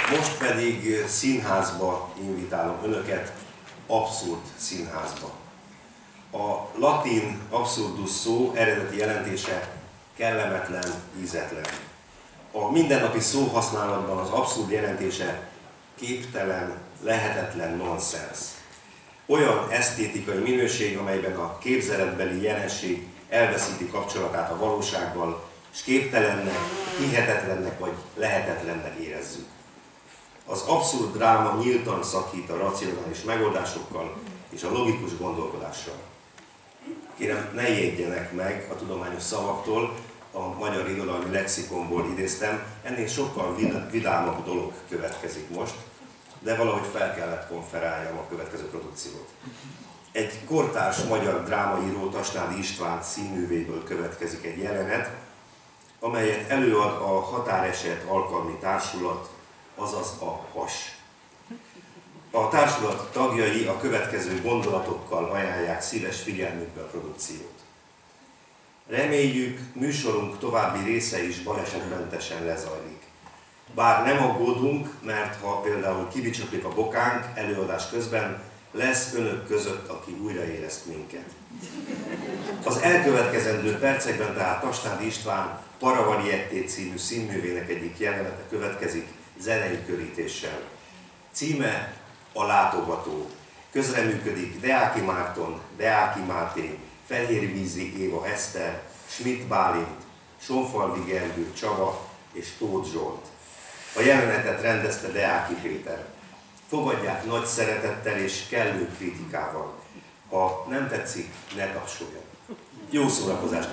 Most pedig színházba invitálom önöket, abszurd színházba. A latin abszurdus szó eredeti jelentése kellemetlen, ízetlen. A mindennapi szóhasználatban az abszurd jelentése képtelen, lehetetlen nonsens. Olyan esztétikai minőség, amelyben a képzeletbeli jelenség elveszíti kapcsolatát a valósággal, és képtelennek, hihetetlennek vagy lehetetlennek érezzük. Az abszurd dráma nyíltan szakít a racionális megoldásokkal és a logikus gondolkodással. Kérem, ne ijedjenek meg a tudományos szavaktól, a magyar irodalmi lexikonból idéztem, ennél sokkal vidámabb dolog következik most, de valahogy fel kellett konferáljam a következő produkciót. Egy kortárs magyar drámaíró, Tasnádi István színművéből következik egy jelenet, amelyet előad a Határeset Alkalmi Társulat, azaz a HAS. A társulat tagjai a következő gondolatokkal ajánlják szíves figyelmükbe a produkciót. Reméljük, műsorunk további része is balesetmentesen lezajlik. Bár nem aggódunk, mert ha például kibicsaklik a bokánk előadás közben, lesz önök között, aki újraéleszt minket. Az elkövetkezendő percekben tehát Tasnádi István Paravarieté című színművének egyik jelenete következik zenei körítéssel. Címe A látogató. Közreműködik Deáki Márton, Deáki Máté, Fehérvízi Éva Eszter, Schmidt Bálint, Sonfalvi Gergő Csaba és Tóth Zsolt. A jelenetet rendezte Deáki Péter. Fogadják nagy szeretettel és kellő kritikával. Ha nem tetszik, ne tapsoljon. Jó szórakozást!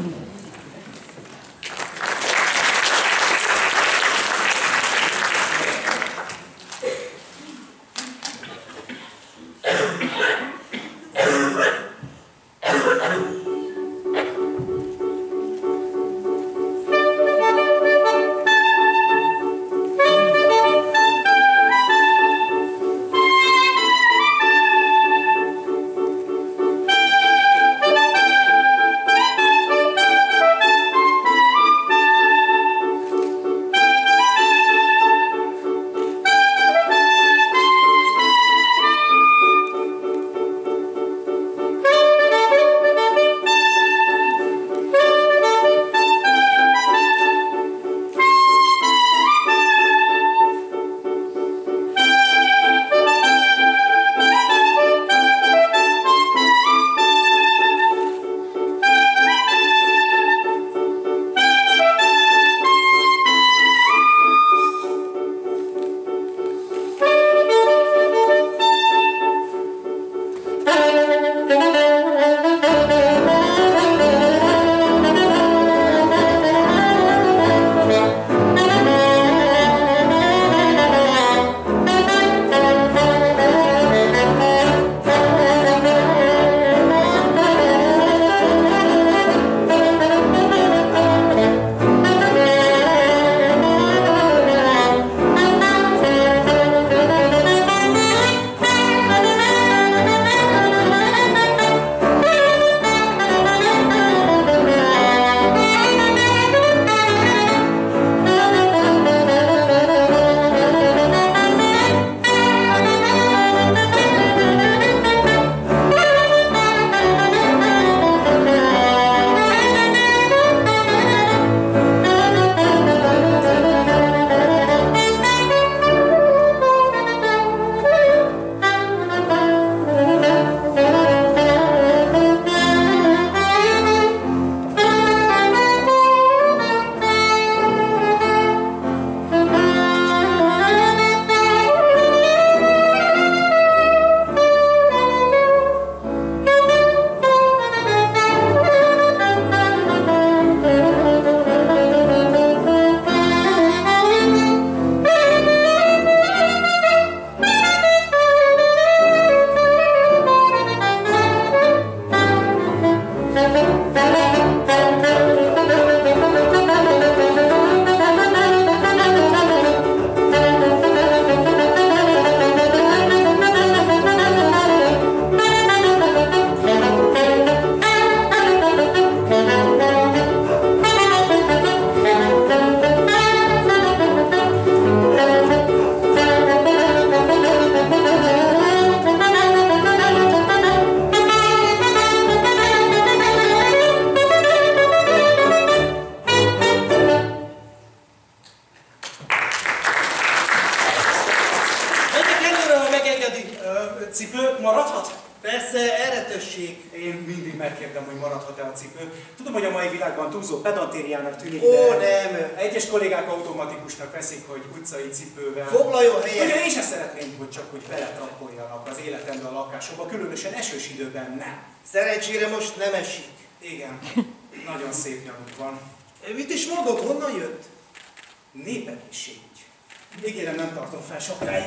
engedi. Cipő maradhat? Persze, eretesség. Én mindig megkérdem, hogy maradhat-e a cipő. Tudom, hogy a mai világban túlzó pedantériának tűnik, Ó, de nem. egyes kollégák automatikusnak veszik, hogy utcai cipővel. Foglaljon helyet. Ugye én sem szeretném, hogy csak úgy beletrappoljanak az életembe a lakásokba, különösen esős időben nem. Szerencsére most nem esik. Igen, nagyon szép nyaruk van. Mit is mondod, honnan jött? Népegészségügy. Ígérem, nem tartom fel sokáig.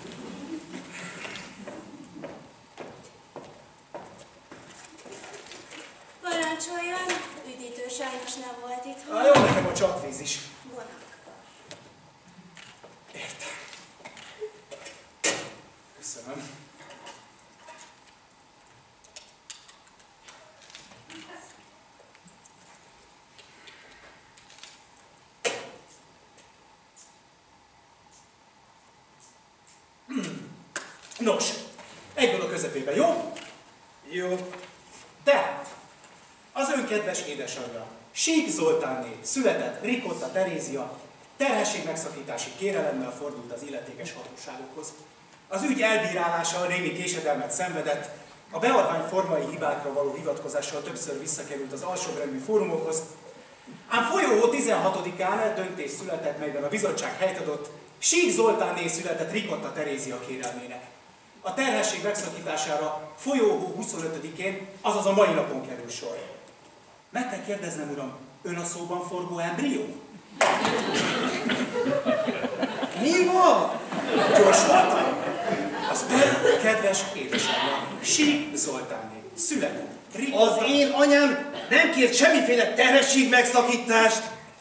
Parancsoljon, üdítő sajnos nem volt itthon. Jó, nekem a csapvíz is. Vonak. Értem. Köszönöm. Nos, egyből a közepében, jó? Jó. Tehát, az ön kedves édesanyja, Sík Zoltánné született Ricotta Terézia, terhességmegszakítási kérelemmel fordult az illetékes hatóságokhoz. Az ügy elbírálása némi késedelmet szenvedett, a beadvány formai hibákra való hivatkozással többször visszakerült az alsóbrendű fórumokhoz, ám folyó 16-án döntés született, melyben a bizottság helyt adott Sík Zoltánné született Ricotta Terézia kérelmének. A terhesség megszakítására folyó 25-én, azaz a mai napon kerül sor. Meg kell kérdeznem, uram, ön a szóban forgó embrió? Mi van? Gyors volt? Az ön kedves édesanyja, Sík Zoltánné született Az én anyám nem kért semmiféle terhesség megszakítást.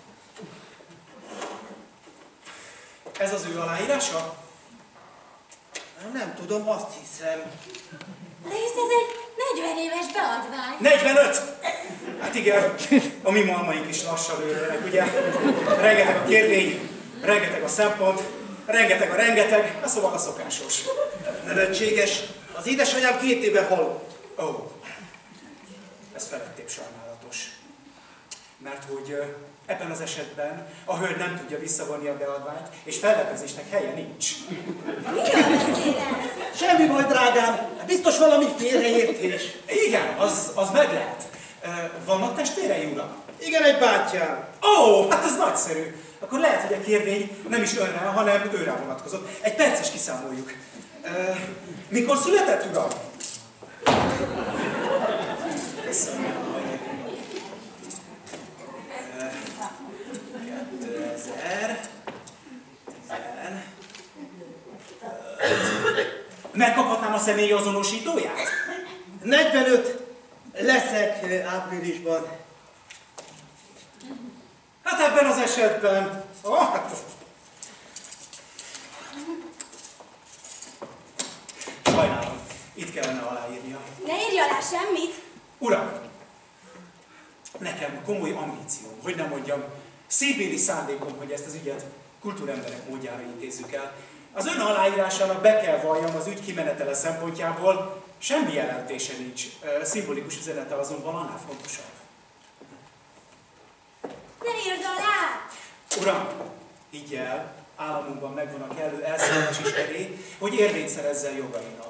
Ez az ő aláírása? Nem tudom, azt hiszem. De hisz ez egy 40 éves beadvány. 45! Hát igen, a mi malmaink is lassan őrölnek, ugye? Rengeteg a kérvény, rengeteg a szempont, rengeteg a rengeteg, szóval a szokásos. Nevetséges. Az édesanyám 2 éve halott. Ó, ez felettébb sajnálatos. Mert hogy ebben az esetben a hölgy nem tudja visszavonni a beadványt, és fellebbezésnek helye nincs. Miről beszél ez? Semmi baj, drágám. Biztos valami félreértés. Igen, az meg lehet. Vannak testvérei, uram? Igen, egy bátyám. Ó, hát ez nagyszerű. Akkor lehet, hogy a kérvény nem is önre, hanem őre vonatkozott. Egy perces kiszámoljuk. Mikor született, uram? Köszönöm. 2000. Megkaphatnám a személyi azonosítóját? 45 leszek áprilisban. Hát ebben az esetben... Sajnálom, itt kellene aláírnia. Ne írj alá semmit. Uram, nekem komoly ambícióm, hogy nem mondjam, szívbéli szándékom, hogy ezt az ügyet kultúremberek módjára intézzük el. Az ön aláírásának be kell valljam az ügy kimenetele szempontjából, semmi jelentése nincs. Szimbolikus üzenete azonban annál fontosabb. Ne írd alá. Uram, higgy el, államunkban megvan a kellő elszállás is erély, hogy érvényt szerezzen jogainak.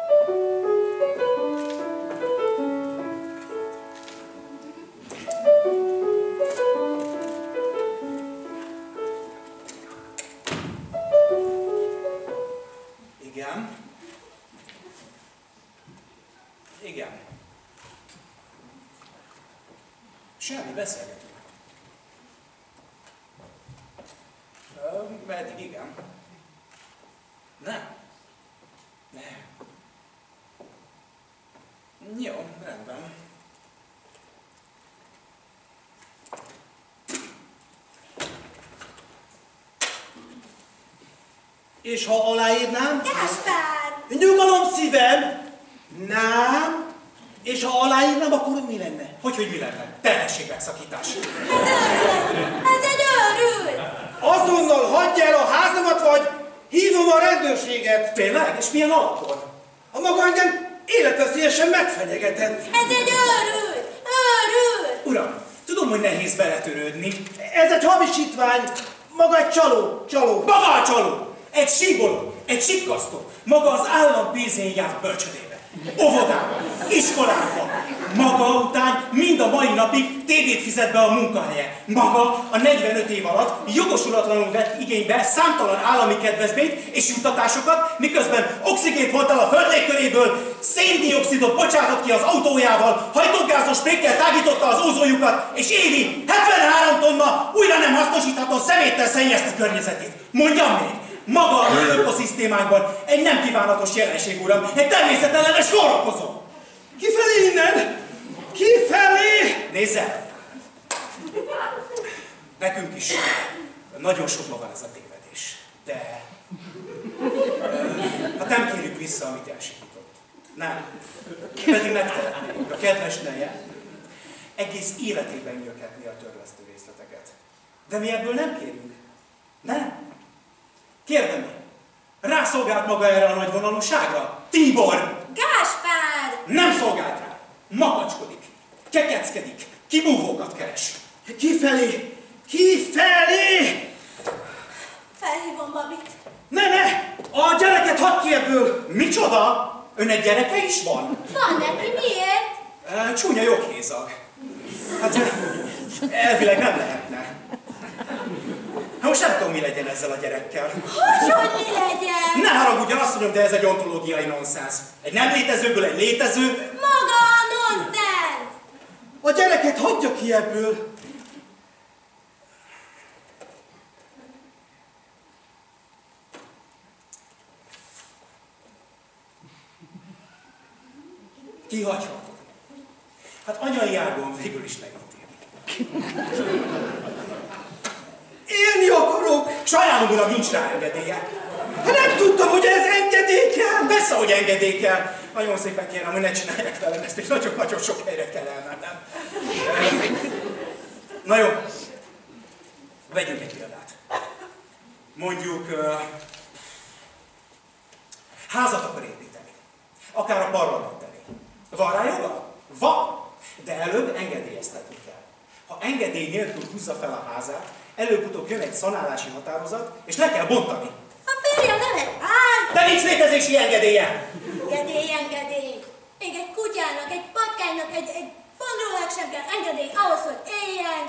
Igen. Igen. Semmi, beszélgetünk. Eddig igen. Nem. Nem. Jó, rendben. És ha aláírnám? Gáspár! Nyugalom szívem! Nem. És ha aláírnám, akkor mi lenne? Hogy mi lenne? Terhességmegszakítás. Ez egy őrült! Azonnal hagyja el a házamat, vagy hívom a rendőrséget. Tényleg? És milyen alapon? A maga engem életveszélyesen megfenyegetett. Ez egy őrült! Őrült! Uram, tudom, hogy nehéz beletörődni. Ez egy hamisítvány. Maga egy csaló. Maga a csaló! Egy síboló, egy sikkasztó, maga az állam pénzén járt bölcsödébe, óvodában, iskolában, maga után mind a mai napig TB-t fizet be a munkahelye. Maga a 45 év alatt jogosulatlanul vett igénybe számtalan állami kedvezményt és juttatásokat, miközben oxigént volt el a föld légköréből, széndioxidot bocsátott ki az autójával, hajtógázos sprékkel tágította az ózonjukat, és évi 73 tonna újra nem hasznosítható szeméttel szennyezte környezetét. Mondjam még! Maga a mi ökoszisztémánkban egy nem kívánatos jelenség, uram, egy természetellenes kórokozó! Kifelé innen! Kifelé! Nézzel! Nekünk is nagyon sokban van ez a tévedés, de hát nem kérjük vissza, amit elsikított. Nem. Pedig megtehetnénk. A kedves neje egész életében nyöghetné a törlesztő részleteket. De mi ebből nem kérünk. Nem. Kérdem én, rászolgált maga erre a nagyvonalúságra? Tibor! Gáspár! Nem szolgált rá! Makacskodik, kekeckedik, kibúvókat keres. Kifelé! Kifelé! Felhívom Babit. Ne! A gyereket hadd ki ebből! Micsoda? Önnek gyereke is van? Van neki, miért? Csúnya joghézag. Hát elvileg nem lehetne. Hát most nem tudom, mi legyen ezzel a gyerekkel. Hogy mi legyen? Ne haragudjon, azt mondom, de ez egy ontológiai nonsens. Egy nem létezőből egy létező. Maga a nonsens! A gyereket hagyja ki ebből! Kihagyhatom. Hát anyai ágon végül is megítéli. Élni akarok! Sajnálom, uram, nincs rá engedélye. Hát nem tudtam, hogy ez engedékel! Persze, hogy engedéllyel. Nagyon szépen kérem, hogy ne csinálják velem ezt, és nagyon-nagyon sok helyre kell elmennem. Na jó, vegyünk egy példát. Mondjuk házat akar építeni. Akár a parlament elé. Van rá joga? Van. De előbb engedélyeztetni kell. Ha engedély nélkül húzza fel a házát, előbb-utóbb jön egy szanálási határozat, és le kell bontani. A férjem nem egy ház! De nincs létezési engedélye! Engedély. Még egy kutyának, egy patkánynak, egy fondrónak sem kell engedély ahhoz, hogy éljen.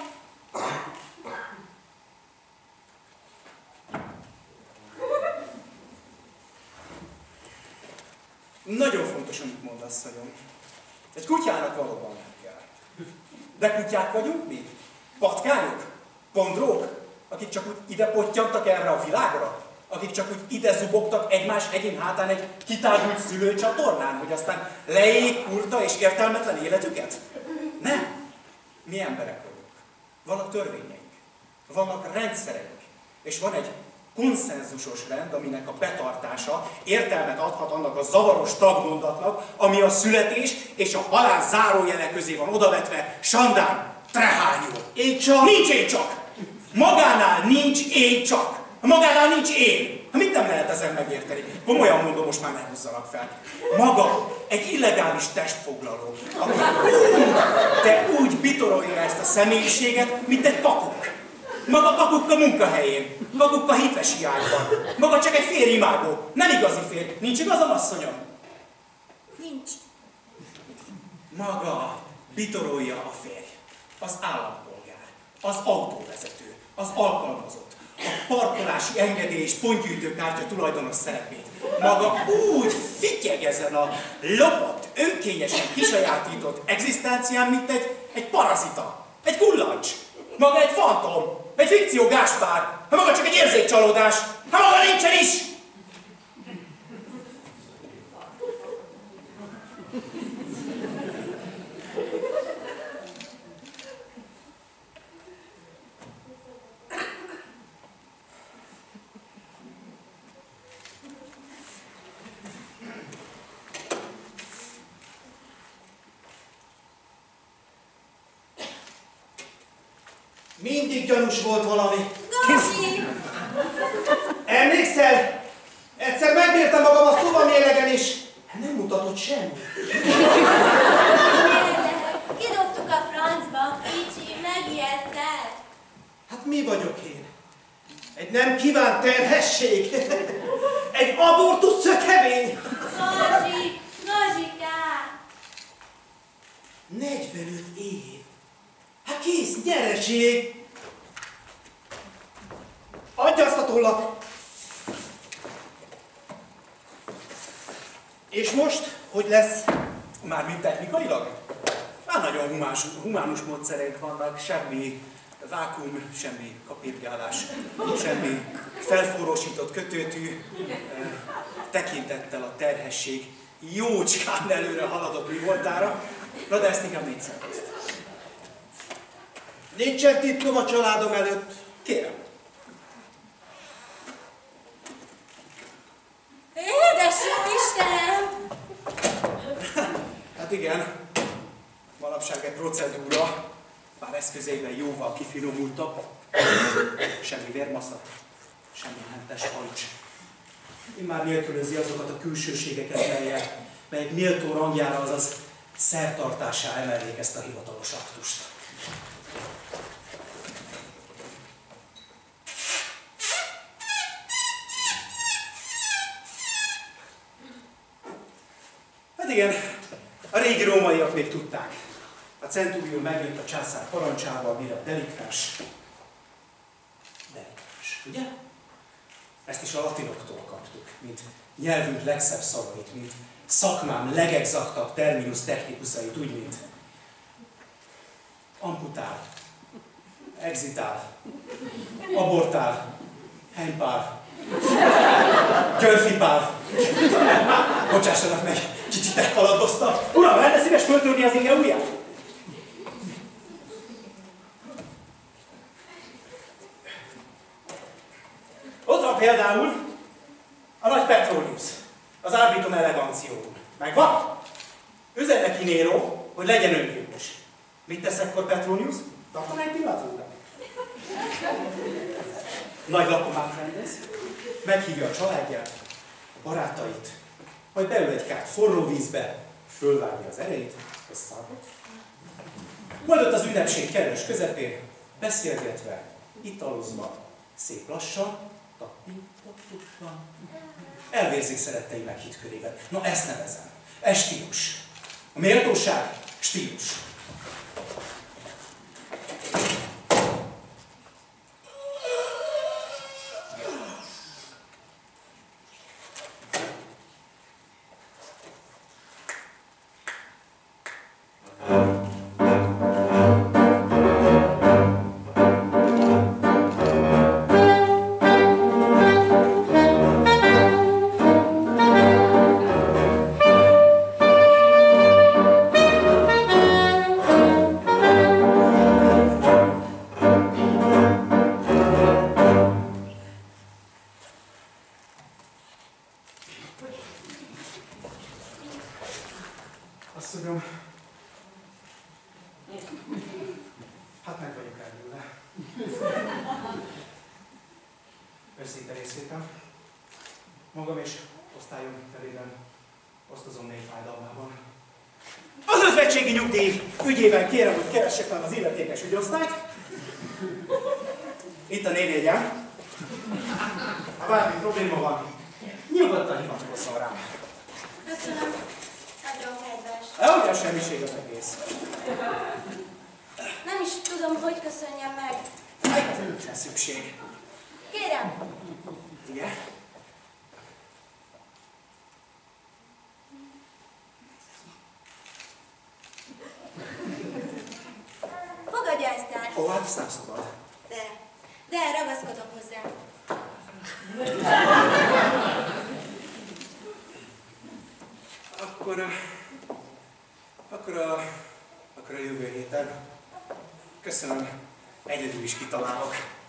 Nagyon fontos, amit mond, asszonyom. Egy kutyának valóban nem kell. De kutyák vagyunk mi? Patkányok? Pondrók? Akik csak úgy ide pottyantak erre a világra? Akik csak úgy ide zubogtak egymás egyén hátán egy kitárgult szülőcsatornán, hogy aztán leéljék kurta és értelmetlen életüket? Nem. Mi emberek vagyunk. Vannak törvényeink. Vannak rendszereink. És van egy konszenzusos rend, aminek a betartása értelmet adhat annak a zavaros tagmondatnak, ami a születés és a halál zárójele közé van odavetve sandán, trehányul. Én csak... Nincs én csak! Magánál nincs én csak! Magánál nincs én! Mit nem lehet ezen megérteni? Komolyan mondom, most már ne húzzanak fel. Maga egy illegális testfoglaló, aki de úgy bitorolja ezt a személyiséget, mint egy kakuk. Maga kakuk a munkahelyén, kakuk a hites hiányban. Maga csak egy férjimágó, nem igazi férj. Nincs igazam, asszonyom? Nincs. Maga bitorolja a férj, az állampolgár, az autóvezető, az alkalmazott, a parkolási engedély és pontgyűjtőkártya tulajdonos szerepét. Maga úgy fityeg ezen a lopott, önkényesen kisajátított egzisztencián, mint egy parazita, egy kullancs. Maga egy fantom, egy fikció Gáspár, maga csak egy érzékcsalódás, maga nincsen is! Mindig gyanús volt valami. Gabi! Emlékszel? Egyszer megmértem magam a szobamérlegen is. Nem mutatott semmi. Kidobtuk a francba, kicsi, megijedted. Hát mi vagyok én? Egy nem kívánt terhesség. Tessék! Adja azt a tollat! És most, hogy lesz? Mármint technikailag? Már nagyon humánus módszerek vannak, semmi vákum, semmi kapirgálás, semmi felforrósított kötőtű, tekintettel a terhesség jócskán előre haladott mi voltára. Na de ezt inkább 4 ezt. Nincsen titkom a családom előtt. Kérem. Édes jó Istenem! Hát igen, manapság egy procedúra, bár eszközeiben jóval kifinomultabb. Semmi vérmaszat, semmi mentes hajcs. Immár nélkülözi azokat a külsőségeket, melyek méltó rangjára, azaz szertartássá emelnék ezt a hivatalos aktust. Hát igen, a régi rómaiak még tudták. A centúrium megjött a császár parancsával, mire a deliktáns, ugye? Ezt is a latinoktól kaptuk, mint nyelvünk legszebb szavait, mint szakmám legexaktabb terminus technicusait, úgy, mint amputál, exitál, abortál, henypál, gyönfipál. Bocsássanak meg, kicsit elkalandoztam. Uram, lenne szíves föltörni az inge ujját? Ott van például a nagy Petronius, az Arbitum Elegantium. Megvan? Üzen neki Nero, hogy legyen öngyilkos. Mit tesz ekkor Petronius? Tartan egy pillanatra. Nagy lakomát rendez, meghívja a családját, a barátait, majd beül egy kát forró vízbe, fölvágja az erejét, összeállhat. Majd ott az ünnepség kellős közepén, beszélgetve, italozva, szép lassan, tappintottan, elvérzik szerettei meghitt körében. Na ezt nevezem. Ez stílus. A méltóság stílus. Asszonyom, hát meg vagyok elülve. Őszinte részvétel. Magam és osztályom felében osztozom négy fájdalmában. Az özvegységi nyugdíj ügyében kérem, hogy keresse fel az illetékes ügyosztályt. Itt a névjegyem. Ha bármi probléma van, nyugodtan hivatkozzon rám. Köszönöm. Nagyon kedves. Olyan semmiség az egész. Nem is tudom, hogy köszönjem meg. Hát ez nincsen szükség. Kérem. Igen? Fogadja ezt el. Ó, hát ezt nem szabad. De ragaszkodok hozzá. Akkor a jövő héten. Köszönöm, egyedül is kitalálok.